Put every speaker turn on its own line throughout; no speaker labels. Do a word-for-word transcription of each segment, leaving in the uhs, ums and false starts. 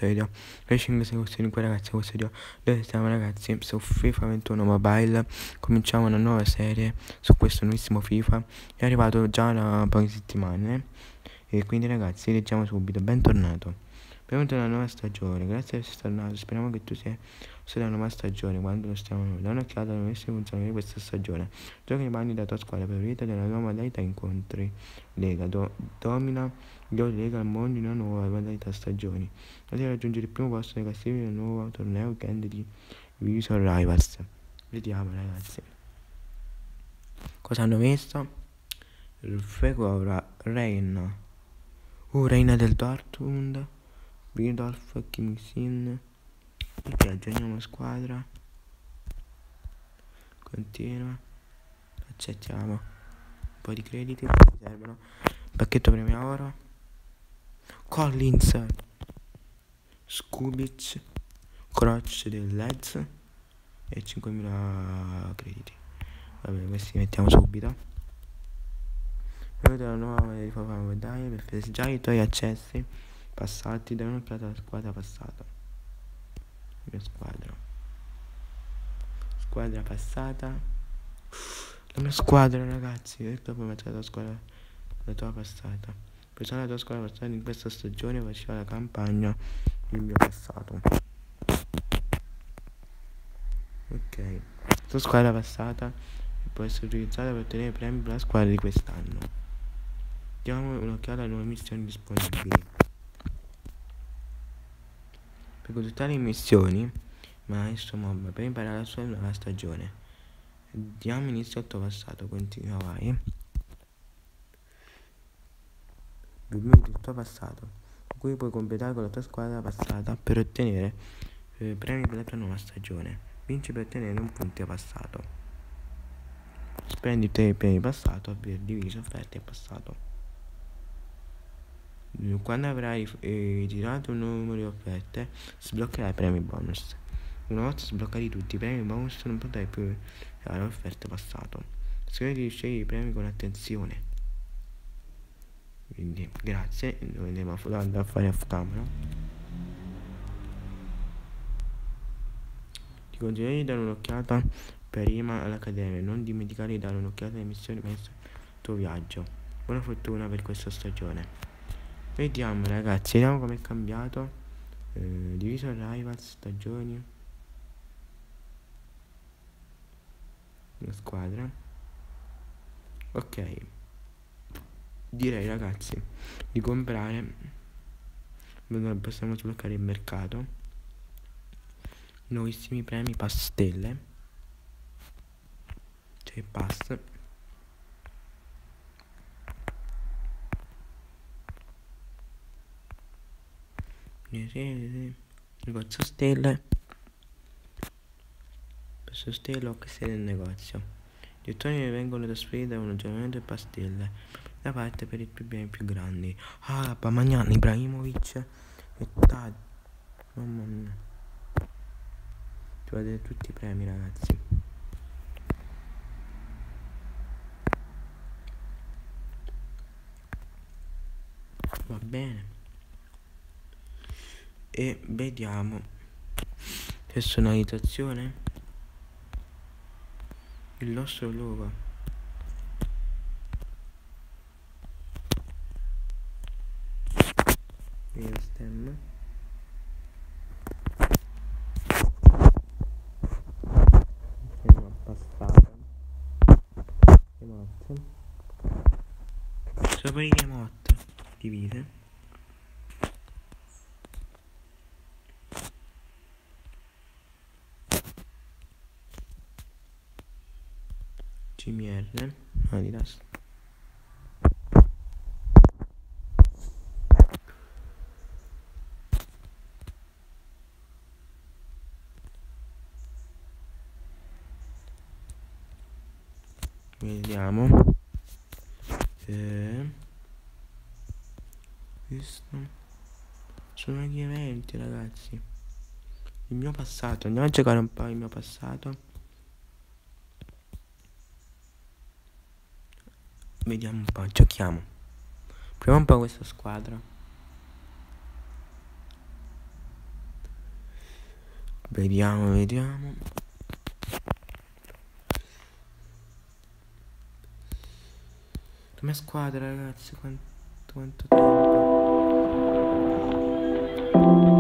questo video. Le cinque esecuzioni qua ragazzi, questo video dove stiamo ragazzi su FIFA ventuno Mobile. Cominciamo una nuova serie su questo nuovissimo FIFA. È arrivato già da poche settimane e quindi ragazzi leggiamo subito. Bentornato. Benvenuto nella nuova stagione, grazie per essere tornato, speriamo che tu sia sulla nuova stagione quando lo stiamo noi. Da un'occhiata alle nuovissime funzioni di questa stagione. Gioca i panni della tua squadra preferita della nuova modalità incontri. Lega, do, domina gli Lega al mondo in una nuova modalità stagioni. Così raggiungere il primo posto nei classifiche del nuovo torneo weekend di Visual Rivals. Vediamo ragazzi. Cosa hanno messo? Il Fegora, Reina. Uh, Reina del Dortmund. Bidolf, Kim Sin. Ok, aggiorniamo squadra. Continua. Accettiamo. Un po' di crediti che ci servono. Pacchetto premia oro. Collins. Skubic. Croce del Leeds. E cinquemila crediti. Vabbè, questi mettiamo subito. Vedo la nuova di Papa Medaglia per festeggiare i tuoi accessi passati da un'occhiata alla squadra passata. Mia squadra. Squadra passata. La mia squadra ragazzi. E dopo mettere la squadra la tua passata. Pensare la tua squadra passata in questa stagione faceva la campagna il mio passato. Ok. La tua squadra passata può essere utilizzata per ottenere premi per la squadra di quest'anno. Diamo un'occhiata alle nuove missioni disponibili. Per completare le missioni, maestro mob, per imparare la sua nuova stagione. Diamo inizio al tuo passato, continua vai. Ovviamente il tuo passato, cui puoi completare con la tua squadra passata per ottenere eh, premi per la tua nuova stagione. Vinci per ottenere un punto passato. Spendi te i premi passato per diviso offerte e passato. Quando avrai eh, tirato un numero di offerte, sbloccherai premi bonus. Una volta sbloccati tutti i premi bonus, non potrai più fare offerte passato. Scegli di scegliere i premi con attenzione. Quindi, grazie. Noi andiamo a fare off camera. Ti consiglio di dare un'occhiata prima all'accademia. Non dimenticare di dare un'occhiata alle missioni messe al tuo viaggio. Buona fortuna per questa stagione. Vediamo ragazzi, vediamo come è cambiato. eh, Diviso Rivals, stagioni. La squadra. Ok. Direi ragazzi di comprare. Possiamo sbloccare il mercato. Nuovissimi premi pastelle. Cioè pass. Negozio stelle. Questo stelle o queste del negozio. Gli ottoni vengono trasferiti da un aggiornamento di pastelle da parte per i più beni più grandi. Ah, Bamagnan, Ibrahimovic e Tad. Mamma mia. Ci vedete tutti i premi ragazzi. Va bene. E vediamo personalizzazione. Il nostro logo. E lo stemma. Siamo passata. Emote. Sopra i emote divide. C M R Adidas. Vediamo eh, questo sono gli eventi ragazzi. Il mio passato, andiamo a giocare un po' il mio passato. Vediamo un po', giochiamo. Proviamo un po' questa squadra. Vediamo, vediamo. La mia squadra, ragazzi, quanto, quanto tempo.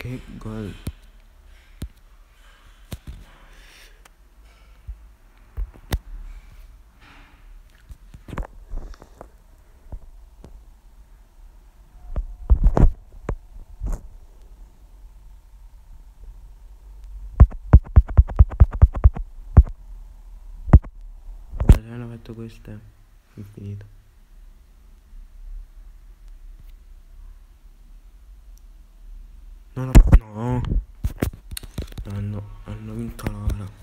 Che gol. Se hanno fatto questo è finito. No, no, no. Hanno, hanno vinto loro.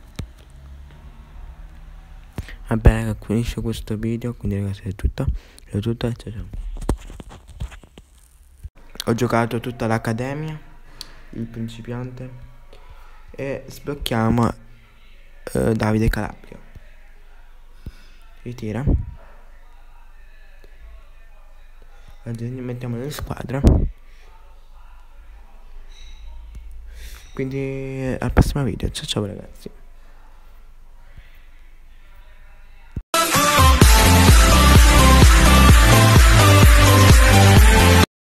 Vabbè raga, finisce questo video, quindi ragazzi è tutto. È tutto, ciao ciao. Ho giocato tutta l'accademia, il principiante, e sblocchiamo eh, Davide Calabria. Ritira. Oggi mettiamo in squadra. Quindi al prossimo video, ciao ciao ragazzi.